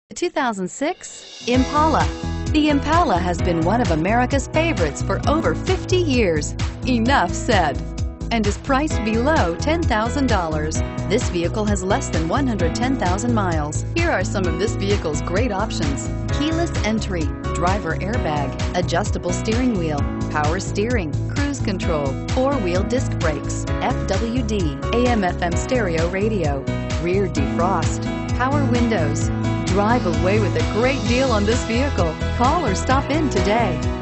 2006 Impala. The Impala has been one of America's favorites for over 50 years. Enough said. And is priced below $10,000. This vehicle has less than 110,000 miles. Here are some of this vehicle's great options: keyless entry, driver airbag, adjustable steering wheel, power steering, cruise control, four-wheel disc brakes, FWD, AM/FM stereo radio, rear defrost, power windows. Drive away with a great deal on this vehicle. Call or stop in today.